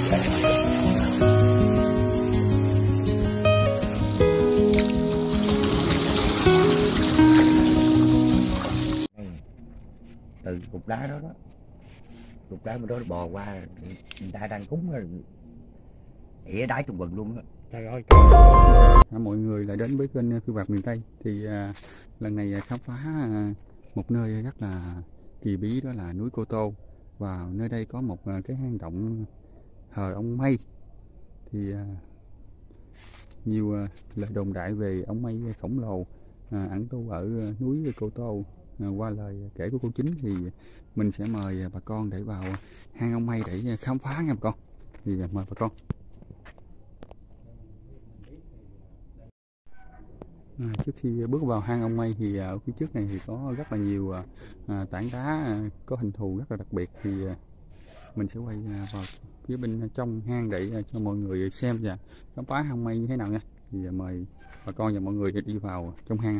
Từ cục đá đó cục đá bên đó bò qua, người ta đang cúng ỉa đá trong vườn luôn đó. Trời ơi. Mọi người lại đến với kênh Phiêu Bạt Miền Tây thì lần này khám phá một nơi rất là kỳ bí, đó là núi Cô Tô. Và nơi đây có một cái hang động thờ ông Mây. Thì nhiều lời đồn đại về ông Mây khổng lồ ẩn tu ở núi Cô Tô. Qua lời kể của cô Chính thì mình sẽ mời bà con để vào hang ông Mây để khám phá nha bà con. Thì mời bà con. Trước khi bước vào hang ông Mây thì ở phía trước này thì có rất là nhiều tảng đá có hình thù rất là đặc biệt. Thì mình sẽ quay vào phía bên trong hang để cho mọi người xem và khám phá hang ông Mây như thế nào nha. Thì mời bà con và mọi người đi vào trong hang.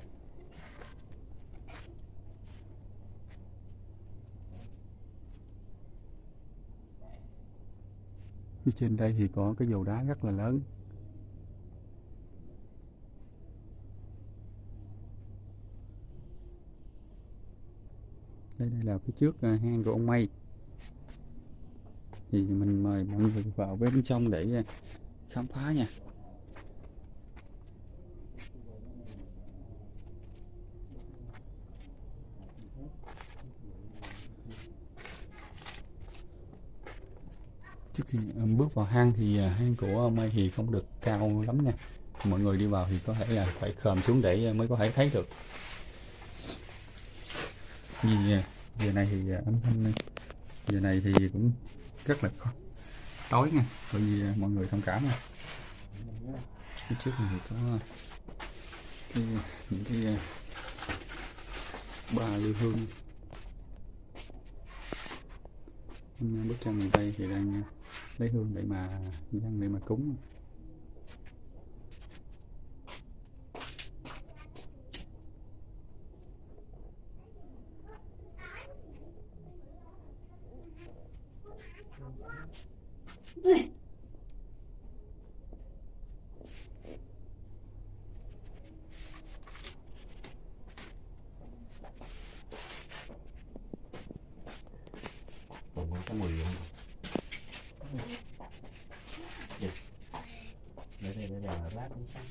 Phía trên đây thì có cái dầu đá rất là lớn. Đây là phía trước hang của ông Mây. Thì mình mời mọi người vào bên trong để khám phá nha. Trước khi bước vào hang thì hang của ông Mây thì không được cao lắm nha. Mọi người đi vào thì có thể là phải khom xuống để mới có thể thấy được. Vì giờ này thì âm thanh giờ này thì cũng rất là tối nha, bởi vì mọi người thông cảm nha. Phía trước này thì có những cái ba lư hương. Bước chân người Tây thì đang lấy hương để mà dâng để mà cúng. Có mùi không? Để là lát cũng xong.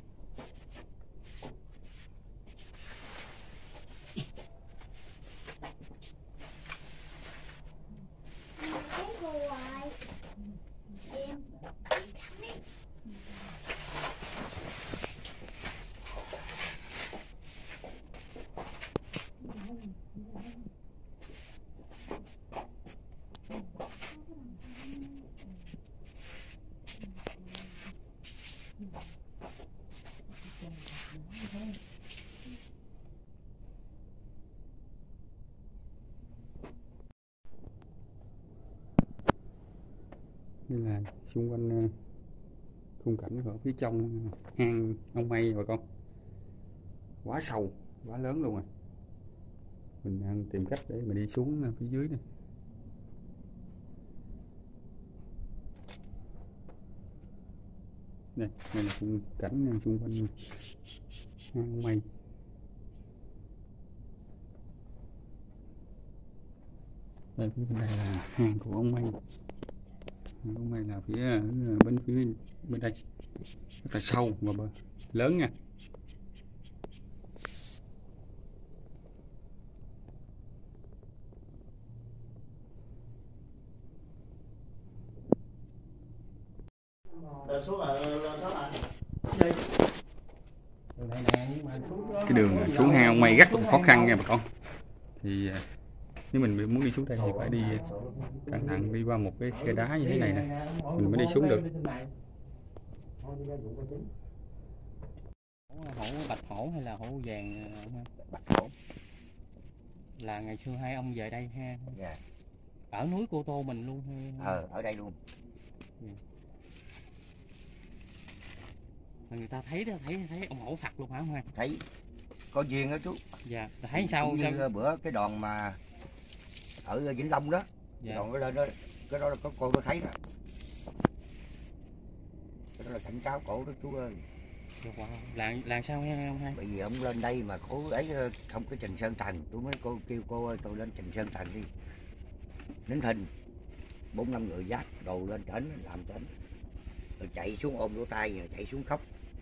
Đây là xung quanh khung cảnh ở phía trong hang ông Mây bà con. Quá sâu, quá lớn luôn rồi. Mình đang tìm cách để mà đi xuống phía dưới này. Đây là khung cảnh xung quanh hang ông Mây. Đây phía bên đây là hang của ông Mây. Ông Mây là phía bên đây rất là sâu và lớn nha. Cái đường xuống hang ông Mây rất là khó khăn nha bà con. Thì nếu mình muốn đi xuống đây thì phải đi cẩn thận, đi qua một cái khe đá như thế này nè, mình mới đi xuống được. Hổ bạch hổ hay là hổ vàng? Bạch hổ. Là ngày xưa hai ông về đây ha? Dạ. Ở núi Cô Tô mình luôn hay? Ở đây luôn. Người ta thấy ông hổ thật luôn hả ông Hoàng? Thấy có duyên đó chú. Dạ. Thấy sao? Cũng như bữa cái đoàn mà ở Vĩnh Long đó. Dạ. Đoàn đó lên đó, cái đó có cô nó thấy đó. Cái đó là cảnh cáo cổ đó chú ơi. Wow. Làm sao ha ông hai? Bởi vì ông lên đây mà cổ ấy không có Trình Sơn Thần, tôi mới kêu cô ơi tôi lên Trình Sơn Thần đi. Nín thình 4-5 người dắt đồ lên trển làm trển, rồi chạy xuống ôm lỗ tai rồi chạy xuống khóc.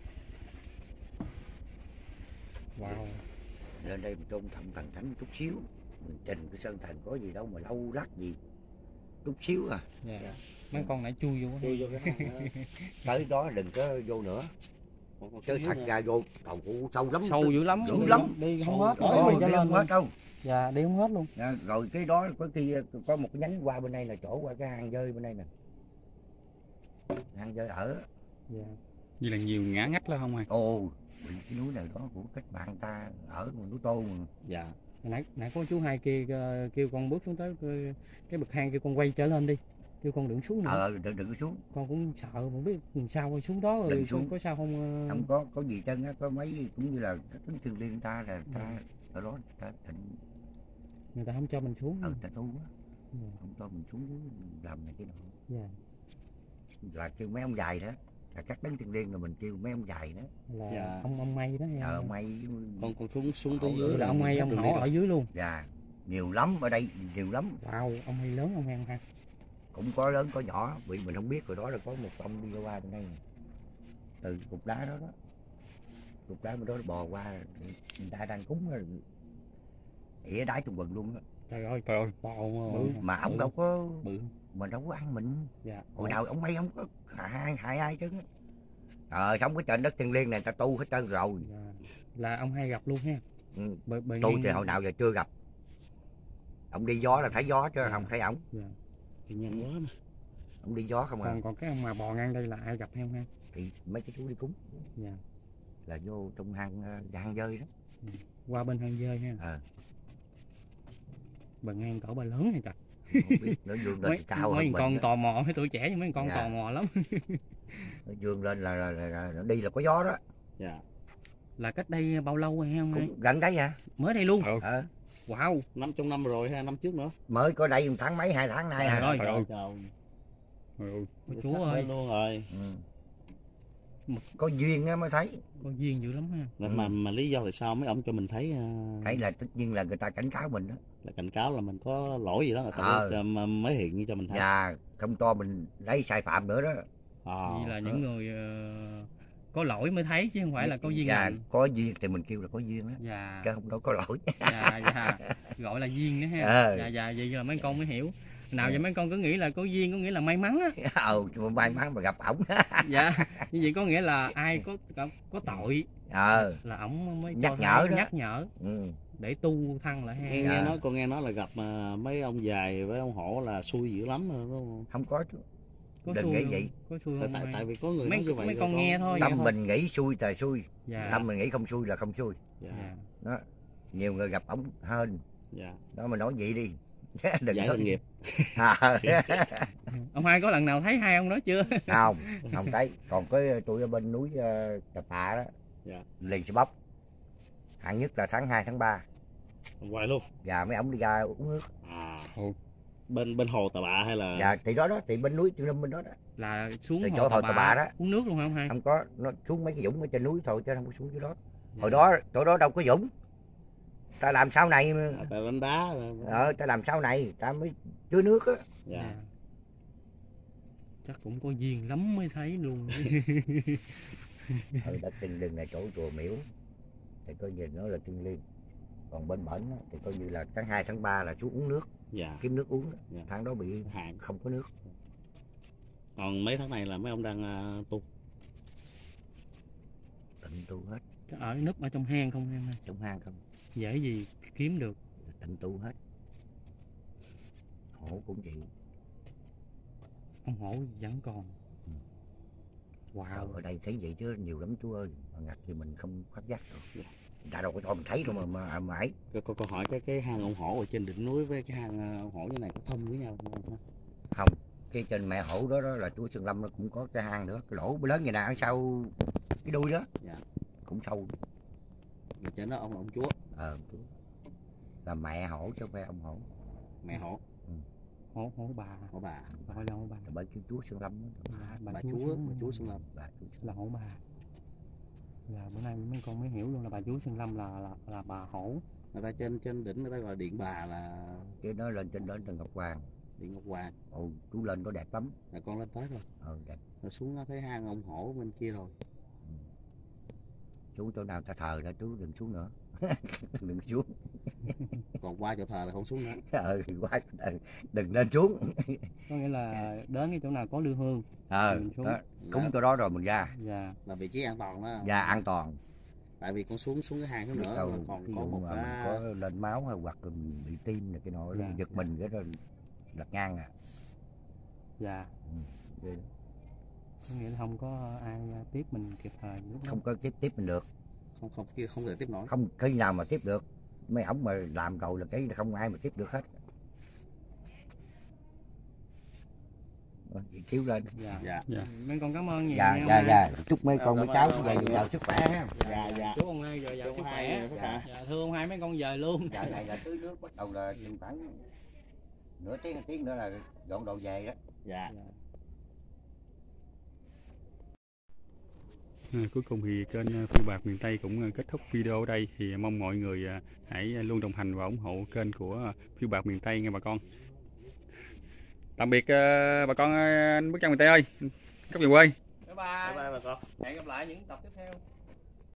Wow. Lên đây mình tôn trọng thần thánh chút xíu, mình trình cái Sơn Thần có gì đâu mà lâu lắc gì, chút xíu à. Dạ. Mấy con nãy chui vô. Chui vô cái hang đó. Tới đó đừng có vô nữa, chứ thật ra vô đầu cụ sâu lắm, Sâu dữ lắm. dữ lắm. Đi không hết. Ôi, Mình đi lên không hết đâu. Dạ, đi không hết luôn. Rồi cái đó có khi có một cái nhánh qua bên đây là chỗ qua cái hang dơi bên đây nè, hang dơi ở. Dạ. Như là nhiều ngã ngách lắm không ai. Ồ, cái núi này đó của cách bạn ta ở núi Tô mà. Dạ. Nãy có chú hai kia kêu con bước xuống tới cái bậc hang, kêu con quay trở lên đi, kêu con đừng xuống nữa. Đừng có xuống. Con cũng sợ không biết làm sao xuống đó rồi Đừng xuống. có sao không. Không có gì chân á, có mấy cũng như là cái tính thương liên ta là ta ở đó ta thịnh, Người ta không cho mình xuống. ta thu á, Dạ. không cho mình xuống làm này cái nọ. Dạ. Là kêu mấy ông dài đó, là các đấng thiên liêng rồi mình kêu mấy ông dài đó. Là Dạ. ông May đó nha. May Con xuống tới Ồ, dưới là ông May ông Hổ ở dưới luôn. dạ nhiều lắm, ở đây nhiều lắm. Wow, ông May lớn ông Hang ha. Cũng có lớn có nhỏ, vì mình không biết. Rồi đó là có một ông đi qua bên đây từ cục đá đó, cục đá bên đó bò qua, người ta đang cúng rồi ỉa đái trong quần luôn á. Trời ơi, Mà ông đâu có bự. mình đâu có ăn mình. Dạ. Hồi nào ông May không có hại ai chứ. Sống cái trên đất thiên liêng này ta tu hết trơn rồi. Dạ. Là ông hay gặp luôn ha. Ừ. Bởi Tôi thì hồi nào giờ chưa gặp. Ông đi gió là thấy gió chứ không thấy ổng. Dạ. thì nhanh quá mà. Ông đi gió không à. Còn cái ông mà bò ngang đây là ai gặp hay không ha? Thì mấy cái chú đi cúng Dạ. là vô trong hang dơi đó. Qua bên hang dơi ha. Bờ ngang cỡ bà lớn hay trời. Không biết nó vươn lên cao hơn mấy mình con đó. tò mò, mấy tuổi trẻ nhưng mấy con Dạ. tò mò lắm. Nó vươn lên là nó đi là có gió đó. Dạ. Là cách đây bao lâu rồi không? Cũng gần đấy hả? Mới đây luôn. Ờ. Wow. Trong năm rồi hay năm trước nữa. Mới có đây 1 tháng mấy 2 tháng nay Trời à. ơi. Trời ơi. Ôi, Sắp Chúa ơi. lên luôn rồi. Ừ. Có duyên á mới thấy. Có duyên dữ lắm ha. Mà lý do tại sao mấy ông cho mình thấy Thấy là tất nhiên là người ta cảnh cáo mình đó. là cảnh cáo là mình có lỗi gì đó người ta mới hiện cho mình thấy. Và không cho mình lấy sai phạm nữa đó. Vậy là những người có lỗi mới thấy chứ không phải là có duyên lành. Có duyên thì mình kêu là có duyên đó. Dạ. Chứ không đâu có lỗi. Dạ. Gọi là duyên nữa ha. Dạ, vậy là mấy con mới hiểu. Nào giờ mấy con cứ nghĩ là có duyên có nghĩa là may mắn á. May mắn mà gặp ổng. Dạ. Như vậy có nghĩa là ai có tội là ổng mới nhắc nhở đó. Nhắc nhở. Để tu thăng lại ha. Con nghe nói là gặp mấy ông dài với ông Hổ là xui dữ lắm rồi đúng không? Không có chứ. Có đừng nghĩ vậy. Có xui không? Tại vì có người nói như vậy. Mấy con nghe thôi. Tâm mình nghĩ xui thì xui. Dạ. Tâm mình nghĩ không xui là không xui. Dạ. Đó. Nhiều người gặp ổng hơn. Dạ. Đó mà nói vậy đi. Đừng giải tội nghiệp. Ông hai có lần nào thấy hai ông đó chưa? Không thấy. Còn cái tôi ở bên núi Tà Pà đó. Dạ. Lì xe bắp. Hạng nhất là tháng 2 tháng 3. Hoài luôn. Và mấy ổng đi ra uống nước. Bên hồ Tà Bạ hay là? Dạ thì đó thì bên núi Chương Lâm bên đó đó. Là xuống chỗ hồ Tà Bạ đó. Uống nước luôn không hai? Không có, nó xuống mấy cái dũng ở trên núi thôi chứ không có xuống dưới đó. Hồi đó chỗ đó đâu có dũng. Ta làm sau này mà. Ta đánh đá. Ta làm sau này ta mới chứa nước á. Dạ. Chắc cũng có duyên lắm mới thấy luôn. Đất Tinh Linh là chỗ chùa Miễu thì coi như nó là thiêng liêng. Còn bên bển thì coi như là tháng 2 tháng 3 là xuống uống nước. Dạ. Kiếm nước uống. Dạ. Tháng đó bị hạn, không có nước. Còn mấy tháng này là mấy ông đang tu. Tịnh tu hết. Ở núp ở trong hang không em? Trong hang không. Dễ gì kiếm được. Tịnh tu hết. Hổ cũng vậy. Ông Hổ vẫn còn. Wow. Ở đây thấy vậy chứ nhiều lắm chú ơi. Mà ngặt thì mình không phát giác được. Người ta đâu có cho mình thấy đâu mà ấy. Câu hỏi cái hang ông Hổ ở trên đỉnh núi với cái hang ông Hổ như này có thông với nhau không? Không. Cái trên mẹ Hổ đó là chú Sơn Lâm nó cũng có cái hang nữa. Cái lỗ lớn như nè ở sau cái đuôi đó. Dạ. Cũng sâu. Mà trên đó ông là ông chúa. Là mẹ Hổ chứ không phải ông Hổ. Mẹ Hổ. hổ bà. Hổ bà. Gọi là hổ bà. Bà chúa Sơn Lâm. Bà chúa Sơn Lâm. Là hổ bà. Là bữa nay mấy con mới hiểu luôn là bà chúa Sơn Lâm là bà hổ. Người ta trên đỉnh người ta gọi điện bà là Cái nó lên trên đó Trần Ngọc Hoàng. Điện Ngọc Hoàng. Ồ, chú lên có đẹp lắm. Là con lên tới rồi. Đẹp. Rồi xuống nó thấy hang ông hổ bên kia rồi. Chú chỗ nào ta thờ ra chú đừng xuống nữa. Đừng xuống. Còn qua chỗ thờ là không xuống nữa. Qua đừng lên xuống. Có nghĩa là đến cái chỗ nào có lư hương mình xuống. Cúng chỗ đó rồi mình ra. Dạ. Là vị trí an toàn đó. Dạ an toàn. Tại vì con xuống cái hang đó nữa Đâu, còn có một cái mình có lên máu hay hoặc là mình bị tim này cái nọ giật mình cái rồi lật ngang à. Dạ. Có nghĩa là không có ai tiếp mình kịp thời. Không có tiếp mình được. Không thể tiếp nổi. Không khi nào mà tiếp được. Mấy ổng mà làm cầu là cái không ai mà tiếp được hết. Chiếu lên. Dạ. Mấy con cảm ơn nhiều. Dạ. Chúc mấy con mấy cháu về giàu sức khỏe ha. Dạ. Chúc ông hai giờ giàu sức khỏe. Dạ, thưa ông hai mấy con về luôn. Dạ này là tưới nước bắt đầu là khoảng nửa tiếng nữa là dọn đồ về đó. Dạ. Cuối cùng thì kênh Phiêu Bạc Miền Tây cũng kết thúc video ở đây. Thì mong mọi người hãy luôn đồng hành và ủng hộ kênh của Phiêu Bạc Miền Tây nghe bà con. Tạm biệt bà con anh Bức Tranh Miền Tây ơi. Các về quê. Bye bye bà con. Hẹn gặp lại những tập tiếp theo.